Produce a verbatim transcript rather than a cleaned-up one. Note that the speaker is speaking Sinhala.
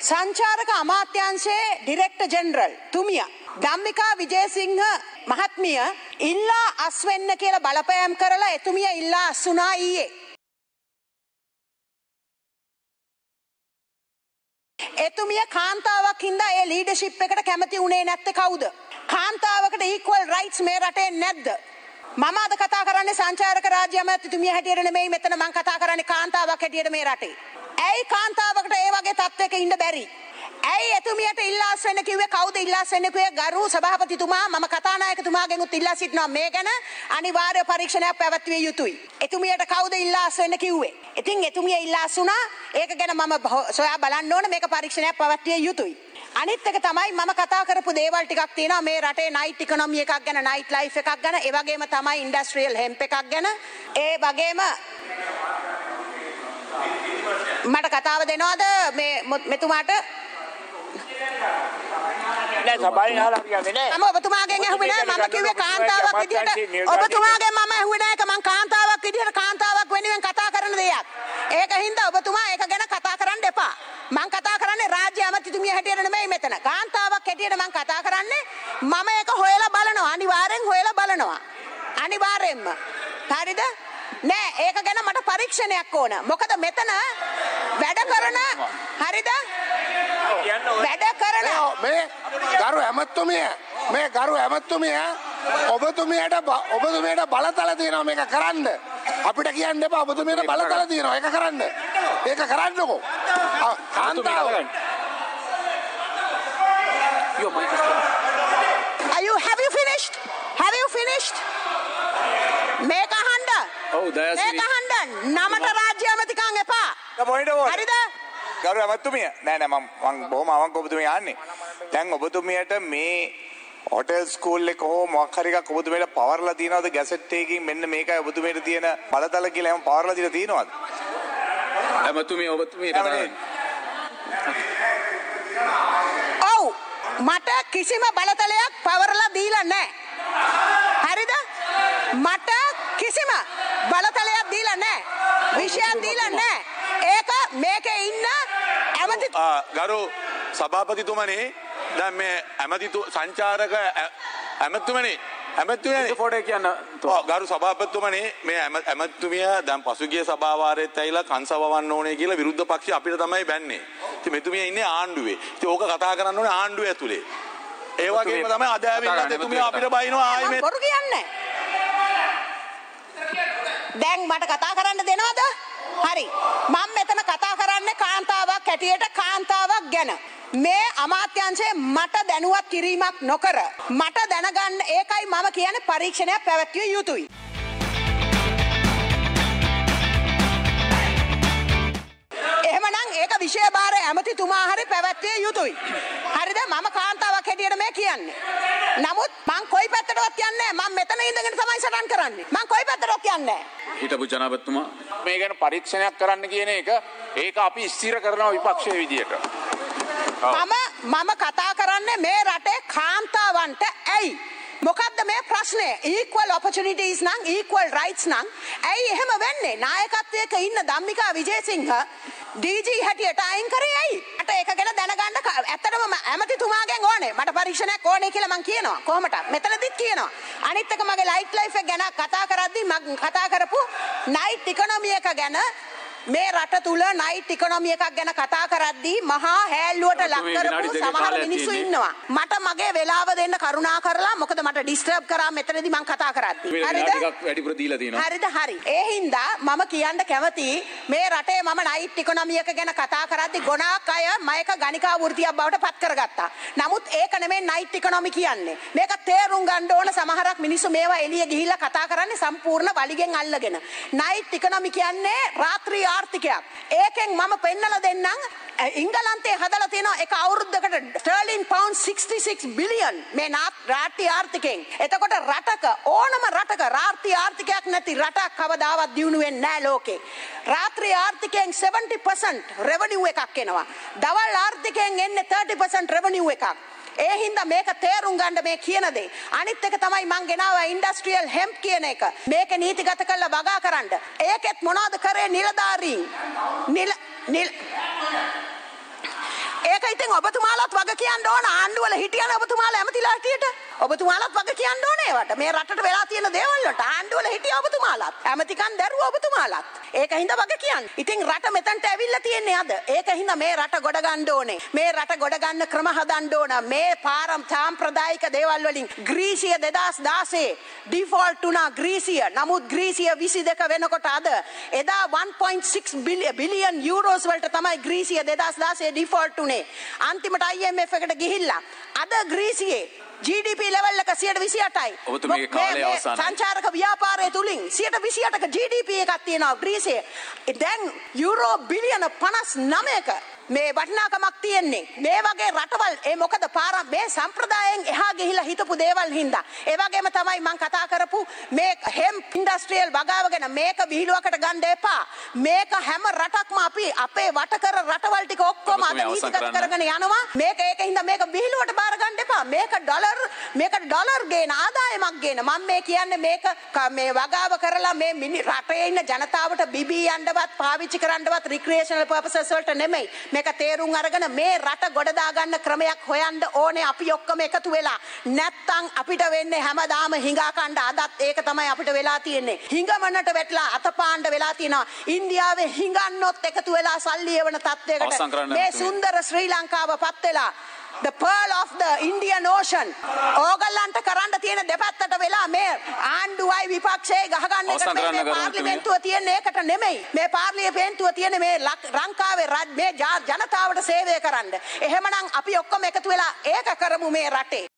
සංචාරක අමාත්‍යාංශයේ ඩිරෙක්ටර් ජෙනරල් තුමිය ධම්මිකා විජේසිංහ මහත්මිය ඉල්ලා අස් වෙන්න කියලා බලපෑම් කරලා එතුමිය ඉල්ලා අස් වුණා ඊයේ. එතුමිය කාන්තාවක් හින්දා ඒ ලීඩර්ෂිප් එකට කැමති උනේ නැත්තේ කවුද? කාන්තාවකට equal rights මේ රටේ නැද්ද? මම අද කතා කරන්නේ සංචාරක රාජ්‍ය අමාත්‍යතුමිය හැටියට නෙමෙයි මෙතන මම කතා කරන්නේ කාන්තාවක් හැටියට මේ රටේ. ඇයි කාන්තාවකට ඒ වගේ තත්ත්වයක ඉන්න බැරි? ඇයි එතුමියට ඉල්ලාස් වෙන්න කිව්වේ? කවුද ඉල්ලාස් වෙන්න කිව්වේ? ගරු සභාපතිතුමා මම කතානායකතුමාගෙන් උත් ඉල්ලා සිටිනවා මේ ගැන අනිවාර්ය පරීක්ෂණයක් පැවැත්විය යුතුයි. එතුමියට කවුද ඉල්ලාස් වෙන්න කිව්වේ? ඉතින් එතුමිය ඉල්ලාස් වුණා. ඒක ගැන මම සොයා බලන්න ඕන. මේක පරීක්ෂණයක් පැවැත්විය යුතුයි. අනිත් එක තමයි මම කතා කරපු දේවල් ටිකක් තියෙනවා මේ රටේ නයිට් ඉකොනොමි එකක් ගැන, නයිට් ලයිෆ් එකක් ගැන, ඒ වගේම තමයි ඉන්ඩස්ට්‍රියල් හෙම්ප් එකක් ගැන, ඒ වගේම මට කතාව දෙනවද මේ මෙතුමාට? නෑ සබාවෙන් අහලා හරියන්නේ නෑ. මම ඔබතුමාගෙන් ඇහුවේ නෑ. මම කිව්වේ කාන්තාවක් විදියට ඔබතුමාගෙන් මම ඇහුවේ නෑ මම කාන්තාවක් විදියට කාන්තාවක් වෙනුවෙන් කතා කරන දෙයක්. ඒක හින්දා ඔබතුමා ඒක ගැන කතා කරන්න එපා. මම කතා කරන්නේ රාජ්‍ය අමාත්‍යතුමිය හැටියට නෙමෙයි මෙතන. කාන්තාවක් හැටියට මම කතා කරන්නේ මම ඒක හොයලා බලනවා. අනිවාර්යෙන් හොයලා බලනවා. අනිවාර්යෙන්ම. හරිද? නෑ ඒක ගැන මට පරීක්ෂණයක් ඕන. මොකද මෙතන වැඩ කරන හරිද? වැඩ කරන මේ ගරු ඇමතුමිය මේ ගරු ඇමතුමිය ඔබතුමියට ඔබතුමියට බලතල තියෙනවා මේක කරන්න. අපිට කියන්න එපා ඔබතුමියට බලතල තියෙනවා ඒක කරන්න. ඒක කරන්නකෝ. කාන්තාව Are you have you finished? Have you finished? මේක අහන්න. ඔව් දයාසිරි. මේක අහන්න. නමට රාජ්‍ය අමාත්‍යකම් එපා. හරිද? ගරු ඇමතුමිය නෑ නෑ මම මම බොහොම අවංකව ඔබතුමිය ආන්නේ. දැන් ඔබතුමියට මේ හොටෙල් ස්කූල් එක හෝ මොකක් හරි එකක් ඔබතුමියට පවර්ලා තියනවද ගැසට් එකකින් මෙන්න මේකයි ඔබතුමියට තියෙන බලතල කියලා එහෙම පවර්ලා දීලා තියනවද? ඇමතුමිය ඔබතුමියට ඔව් මට කිසිම බලතලයක් පවර්ලා දීලා නැහැ. හරිද? මට කිසිම බලතලයක් දීලා නැහැ. විශයක් දීලා නැහැ. ඒක මේකේ ඉන්න ඇමති ගරු සභාපතිතුමනි දැන් මේ ඇමතිතු සංචාරක ඇමතුමනි ඇමතුමනි ෆොටෝ කියන්න ගරු සභාපතිතුමනි මේ ඇමතුමිය දැන් පසුගිය සභාවාරයේත් ඇවිල්ලා කංසවවන්න ඕනේ කියලා විරුද්ධ පක්ෂය අපිට තමයි බැන්නේ. ඉතින් මෙතුමිය ඉන්නේ ආණ්ඩුවේ. ඉතින් ඕක කතා කරන්න ඕනේ ආණ්ඩුව ඇතුලේ. ඒ වගේම තමයි අද ඇවිල්ලා එතුමිය අපිට බයිනවා ආයේ මේ බොරු කියන්නේ. දැන් මට කතා කරන්න දෙනවද? හරි. මම මෙතන කතා කරන්නේ කාන්තාවක් හැටියට කාන්තාවක් ගැන. මේ අමාත්‍යාංශයේ මට දැනුවත් කිරීමක් නොකර මට දැනගන්න ඒකයි මම කියන්නේ පරීක්ෂණයක් පැවැත්විය යුතුයි. එහෙමනම් ඒක විෂය බාර ඇමතිතුමා හරි පැවැත්විය යුතුයි. හරිද? මම කාන්තාවක් හැටියට මේ කියන්නේ. නමුත් මං කොයි පැත්තටවත් යන්නේ නැහැ. මම මෙතන ඉඳගෙන තමයි සටන් කරන්නේ. මං කොයි පැත්තටවත් යන්නේ නැහැ. හිටපු ජනාධිපතිතුමා මේ ගැන පරීක්ෂණයක් කරන්න කියන එක ඒක අපි ස්ථිර කරනවා විපක්ෂයේ විදියට. මම මම කතා කරන්නේ මේ රටේ කාන්තාවන්ට ඇයි මොකද්ද මේ ප්‍රශ්නය? equal opportunities නම් equal rights නම් ඇයි එහෙම වෙන්නේ? නායකත්වයක ඉන්න ධම්මිකා විජේසිංහ ඩී ජී හැටියට අයින් කරේ ඇයි? මට ඒක ගැන දැනගන්න ඇත්තටම ඇමතිතුමාගෙන් ඕනේ. මට පරීක්ෂණයක් ඕනේ කියලා මං කියනවා. කොහොමද? මෙතනදිත් කියනවා. අනිත් එක මගේ ලයිට් ලයිෆ් එක ගැන කතා කරද්දී මම කතා කරපු නයිට් ඉකොනොමි එක ගැන මේ රට තුල නයිට් ඉකොනොමි එකක් ගැන කතා කරද්දී මහා හැල්ලුවට ලක් කරපු සමහර මිනිස්සු ඉන්නවා. මට මගේ වෙලාව දෙන්න කරුණා කරලා මොකද මට ඩිස්ටර්බ් කරා මෙතනදී මං කතා කරද්දී. හරිද? ටිකක් වැඩිපුර දීලා තියෙනවා. හරිද? හරි. ඒ හින්දා මම කියන්න කැමති මේ රටේ මම නයිට් ඉකොනොමි එක ගැන කතා කරද්දී ගොඩාක් අය මයක ගණිකා වෘත්තියක් බවට පත් කරගත්තා. නමුත් ඒක නෙමෙයි නයිට් ඉකොනොමි කියන්නේ. මේක තේරුම් ගන්න ඕන සමහරක් මිනිස්සු මේවා එළිය ගිහිල්ලා කතා කරන්නේ සම්පූර්ණ වලිගෙන් අල්ලගෙන. නයිට් ඉකොනොමි කියන්නේ රාත්‍රී ආර්ථිකයක්. ඒකෙන් මම පෙන්නලා දෙන්නම් ඉංගලන්තයේ හදලා තියෙන එක අවුරුද්දකට ස්ටර්ලින් පවුන්ඩ් sixty-six බිලියන් මේ රාත්‍රී ආර්ථිකයෙන්. එතකොට රටක ඕනම රටක රාත්‍රී ආර්ථිකයක් නැති රටක් කවදාවත් දියුණු වෙන්නේ නැහැ ලෝකේ. රාත්‍රී ආර්ථිකයෙන් seventy percent revenue එකක් එනවා. දවල් ආර්ථිකයෙන් එන්නේ thirty percent revenue එකක්. ඒ හින්දා මේක තේරුම් ගන්න මේ කියන දේ. අනිත් එක තමයි මං ගෙනාවා ඉන්ඩස්ට්‍රියල් හෙම්ප් කියන එක. මේක නීතිගත කරලා වගා කරන්න. ඒකෙත් මොනවද කරේ නිලධාරීන්? නිල නිල ඒක ඉතින් ඔබතුමාලත් වග කියන්න ඕන ආණ්ඩුවල හිටියන ඔබතුමාලා ඇමතිලා හිටියට ඔබතුමාලත් වග කියන්න ඕනේ ඒවට මේ රටට වෙලා තියෙන දේවල් වලට ආණ්ඩුවල හිටිය ඔබතුමාලත් ඇමතිකම් දැරුව ඔබතුමාලත් ඒක හින්දා වග කියන්න. ඉතින් රට මෙතනට ඇවිල්ලා තියෙන්නේ අද. ඒක හින්දා මේ රට ගොඩ ගන්න ඕනේ. මේ රට ගොඩ ගන්න ක්‍රම හදන්න ඕන. මේ පාරම් සාම්ප්‍රදායික දේවල් වලින් ග්‍රීසිය දෙදාස් දාසේ ඩිෆෝල්ට් වුණා ග්‍රීසිය. නමුත් ග්‍රීසිය විසි දෙක වෙනකොට අද එදා one point six billion euros වලට තමයි ග්‍රීසිය දෙදාස් දාසේ ඩිෆෝල්ට් උනේ. අන්තිමට I M F එකට ගිහිල්ලා අද ග්‍රීසියේ G D P level එක සියයට විසි අටයි. ඔබතුමීගේ කාලය අවසానයි. සංචාරක ව්‍යාපාරය තුලින් සියයට විසි අටක G D P එකක් තියෙනවා ග්‍රීසියේ. දැන් යුරෝ බිලියන පනස් නවයක මේ වටිනාකමක් තියෙන්නේ. මේ වගේ රටවල් ඒ මොකද පාර මේ සම්ප්‍රදායෙන් එහා ගිහිලා හිටපු දේවල් හින්දා. ඒ වගේම තමයි මම කතා කරපු මේ හෙම්ප් ඉන්ඩස්ට්‍රියල් වගාව ගැන මේක විහිළුවකට ගන්න එපා. මේක හැම රටක්ම අපි අපේ වටකර රටවල් ටික ඔක්කොම අද නීතිගත කරගෙන යනවා. මේක ඒකින්ද මේක විහිළුවට බාර ගන්න එපා. මේක ඩොලර් මේක ඩොලර් ගේන ආදායමක් ගේන මම මේ කියන්නේ මේක මේ වගාව කරලා මේ රටේ ඉන්න ජනතාවට බිබී යන්නවත් පාවිච්චි කරන්නවත් රික්‍රියේෂනල් පර්පසස් වලට නෙමෙයි. මේක තේරුම් අරගෙන මේ රට ගොඩ දාගන්න ක්‍රමයක් හොයන්න ඕනේ අපි ඔක්කොම එකතු වෙලා. නැත්තම් අපිට වෙන්නේ හැමදාම හිඟා කණ්ඩ අදත් ඒක තමයි අපිට වෙලා තියෙන්නේ. හිඟමනට වැටලා අතපාණ්ඩ වෙලා තියෙනවා. ඉන්දියාවේ හිඟන්නොත් එකතු වෙලා සල්ලි එවන තත්වයකට මේ සුන්දර ශ්‍රී ලංකාව පත් වෙලා the pearl of the Indian Ocean. ඕගලන්ට කරන්න තියෙන දෙපැත්තට වෙලා මේ ආණ්ඩුවයි විපක්ෂයයි ගහගන්න එක මේ පාර්ලිමේන්තුව තියෙන එකට නෙමෙයි. මේ පාර්ලිමේන්තුව තියෙන මේ ලංකාවේ මේ ජනතාවට සේවය කරන්න. එහෙමනම් අපි ඔක්කොම එකතු වෙලා ඒක කරමු මේ රටේ.